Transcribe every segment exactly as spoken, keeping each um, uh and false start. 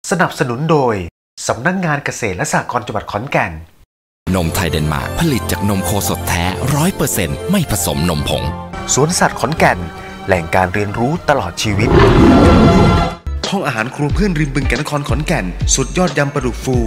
สนับสนุนโดยสำนักงานเกษตรและสหกรณ์จังหวัดขอนแก่นนมไทยเดนมาร์กผลิตจากนมโคสดแท้ร้อยเปอร์เซ็นต์ไม่ผสมนมผงสวนสัตว์ขอนแก่นแหล่งการเรียนรู้ตลอดชีวิตห้องอาหารครัวเพื่อนริมบึงแก่นนครขอนแก่นสุดยอดยำปลาดุกฟู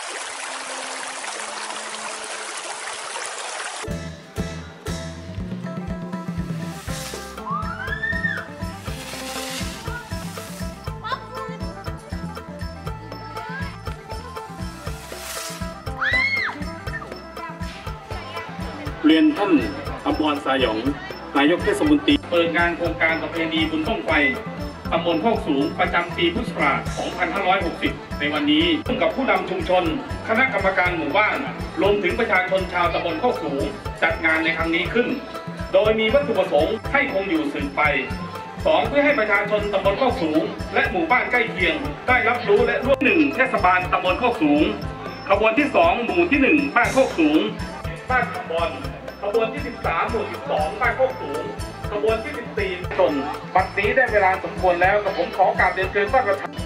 เรียนท่านอมรสายองนายกเทศมนตรีเปิดงานโครงการประเพณีบุญบั้งไฟตำบลโคกสูงประจำปีพุทธศักราช สองพันห้าร้อยหกสิบ ในวันนี้ร่วมกับผู้นำชุมชนคณะกรรมการหมู่บ้านรวมถึงประชาชนชาวตำบลโคกสูงจัดงานในครั้งนี้ขึ้นโดยมีวัตถุประสงค์ให้คงอยู่สืบไปสองเพื่อให้ประชาชนตำบลโคกสูงและหมู่บ้านใกล้เคียงได้รับรู้และร่วมหนึ่งเทศบาลตำบลโคกสูงขบวนที่สองหมู่ที่หนึ่งบ้านโคกสูงบ้านขบวนขบวนที่สิบสามหมู่สิบสองบ้านโคกสูงขบวนที่สิบสี่ชนบัดนี้ได้เวลาสมควรแล้วกับผมขอกราบเรียนเชิญท่านประธาน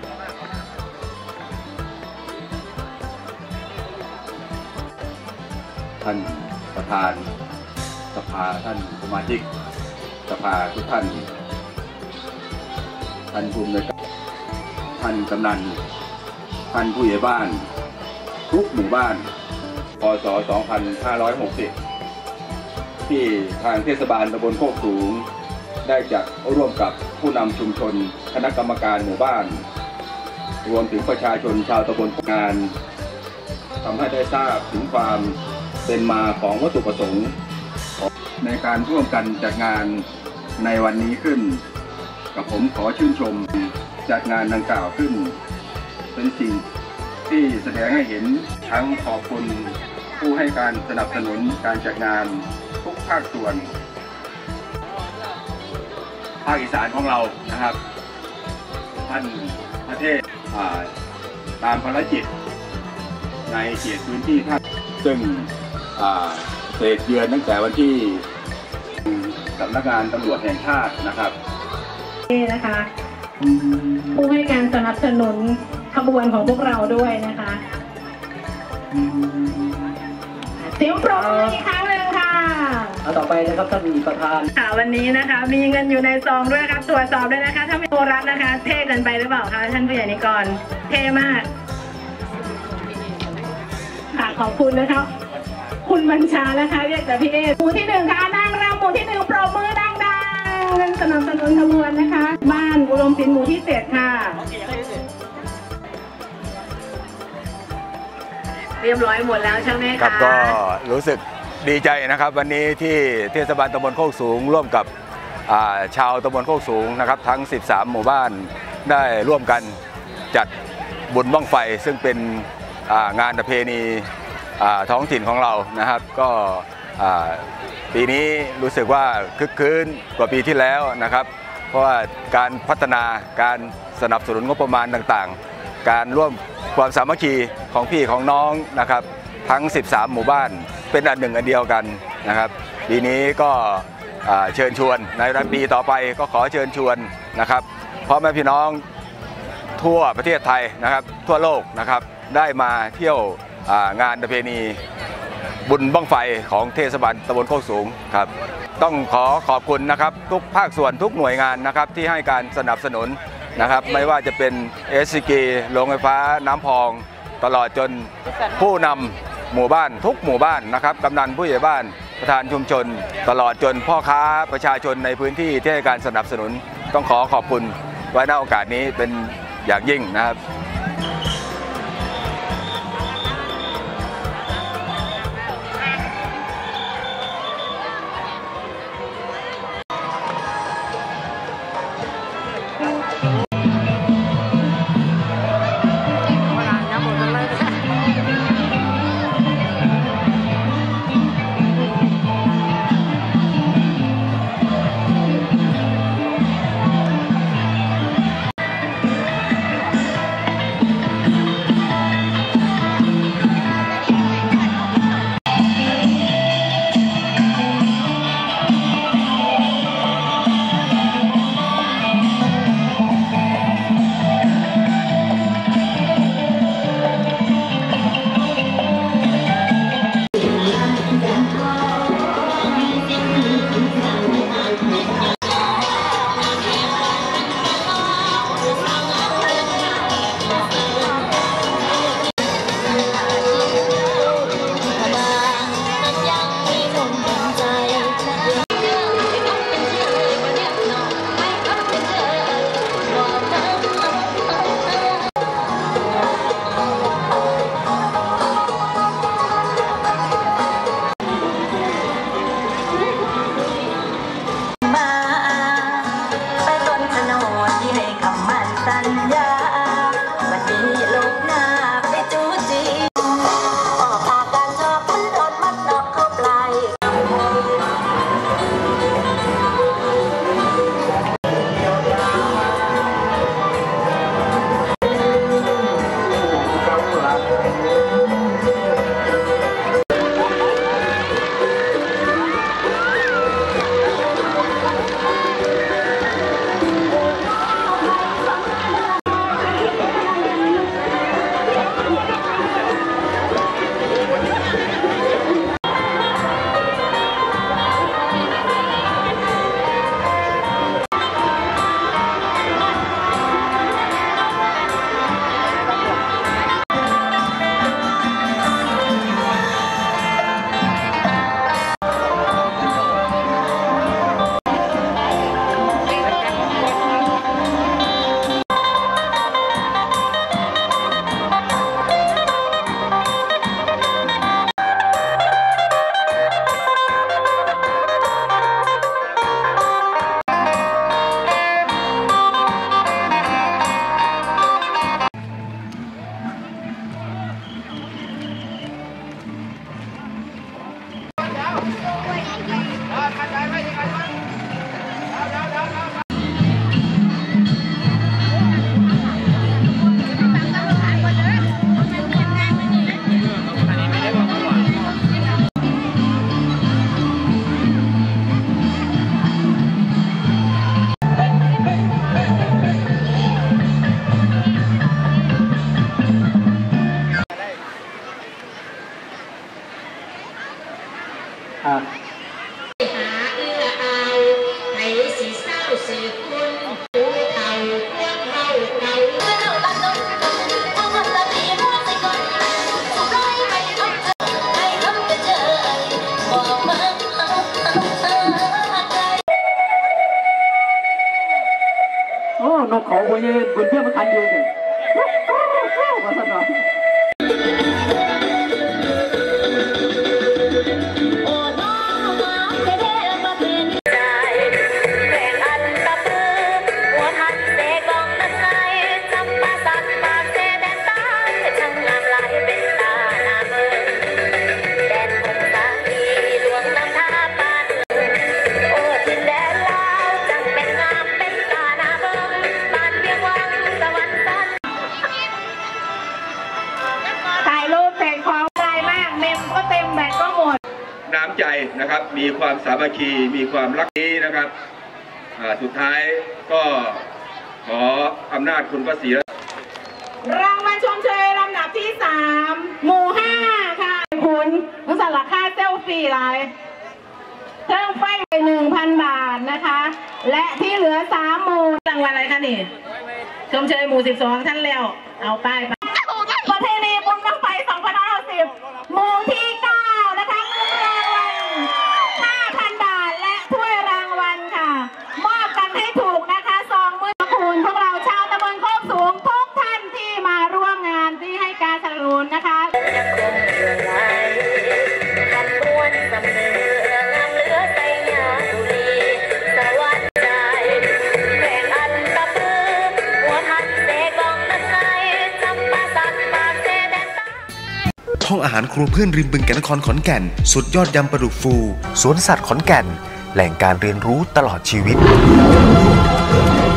ท่านประธานสภาท่านสมาชิกสภาทุกท่านท่านผู้อำนวยการท่านกำนันท่านผู้ใหญ่บ้านทุกหมู่บ้านพ.ศ. สองพันห้าร้อยหกสิบที่ทางเทศบาลตำบลโคกสูงได้จัดร่วมกับผู้นำชุมชนคณะกรรมการหมู่บ้านรวมถึงประชาชนชาวตำบลงานทำให้ได้ทราบถึงความเป็นมาของวัตถุประสงค์ในการร่วมกันจัดงานในวันนี้ขึ้นกับผมขอชื่นชมจัดงานดังกล่าวขึ้นเป็นสิ่งที่แสดงให้เห็นทั้งขอบคุณผู้ให้การสนับสนุนการจัดงานทุกภาคส่วนภาคอีสานของเรานะครับท่านประเทศตามภารกิจในเขตพื้นที่ท่านซึ่งเสด็จเยือนตั้งแต่วันที่สำนักงานตำรวจแห่งชาตินะครับนี่นะคะผู้ให้การสนับสนุนขบวนของพวกเราด้วยนะคะเสียงปรบมืออีกครั้งหนึ่งค่ะต่อไปนะครับท่านประธานค่ะวันนี้นะคะมีเงินอยู่ในซองด้วยครับตรวจสอบด้วยนะคะถ้าไม่โทรรัฐนะคะเท่เกินไปหรือเปล่าคะท่านผู้ใหญ่นิกรเท่มากค่ะขอบคุณนะคะคุณบัญชานะคะเรียกแต่พี่เอหมู่ที่หนึ่งค่ะนางรำหมู่ที่หนึ่งปรบมือดังๆสนับสนุนขบวนนะคะบ้านอุดมศิลป์หมู่ที่เจ็ดค่ะเรียบร้อยหมดแล้วใช่ไหมคะครับก็รู้สึกดีใจนะครับวันนี้ที่เทศบาลตำบลโคกสูงร่วมกับชาวตำบลโคกสูงนะครับทั้งสิบสามหมู่บ้านได้ร่วมกันจัดบุญบั้งไฟซึ่งเป็นงานประเพณีท้องถิ่นของเรานะครับก็ปีนี้รู้สึกว่าคึกคืนกว่าปีที่แล้วนะครับเพราะว่าการพัฒนาการสนับสนุนงบประมาณต่างๆการร่วมความสามัคคีของพี่ของน้องนะครับทั้งสิบสามหมู่บ้านเป็นอันหนึ่งอันเดียวกันนะครับปีนี้ก็เชิญชวนในปีต่อไปก็ขอเชิญชวนนะครับพ่อแม่พี่น้องทั่วประเทศไทยนะครับทั่วโลกนะครับได้มาเที่ยวงานประเพณีบุญบั้งไฟของเทศบาลตำบลโคกสูงครับต้องขอขอบคุณนะครับทุกภาคส่วนทุกหน่วยงานนะครับที่ให้การสนับสนุนนะครับไม่ว่าจะเป็น เอส ซี จี โรงไฟฟ้าน้ำพองตลอดจนผู้นำหมู่บ้านทุกหมู่บ้านนะครับกำนันผู้ใหญ่บ้านประธานชุมชนตลอดจนพ่อค้าประชาชนในพื้นที่ที่ให้การสนับสนุนต้องขอขอบคุณไว้ณโอกาสนี้เป็นอย่างยิ่งนะครับเนี่ยมันคันอยู่เนี่ยว่าสนองน้ำใจนะครับมีความสามัคคีมีความรักนี้นะครับสุดท้ายก็ขออำนาจคุณพระศรีรางวัลชมเชยลำดับที่สามหมู่ห้าค่ะคุณนุสระค่าเซลฟี่ไลน์เครื่องไฟหนึ่งพันบาทนะคะและที่เหลือสามหมู่รางวัลอะไรคะนี่ชมเชยหมู่สิบสองท่านแล้วเอาป้ายไปประเพณีบุญบั้งไฟสองพันห้าร้อยสิบหมู่ที่เก้านะคะเงินรางวัลห้าพันบาทและถ้วยรางวัลค่ะมอบกันให้ถูกนะคะสองมือคุณพวกเราชาวตำบลโคกสูงทุกท่านที่มาร่วมงานที่ให้การสนับสนุนนะคะห้องอาหารครัวเพื่อนริมบึงแก่นนครขอนแก่นสุดยอดยำปลาดุกฟูสวนสัตว์ขอนแก่นแหล่งการเรียนรู้ตลอดชีวิต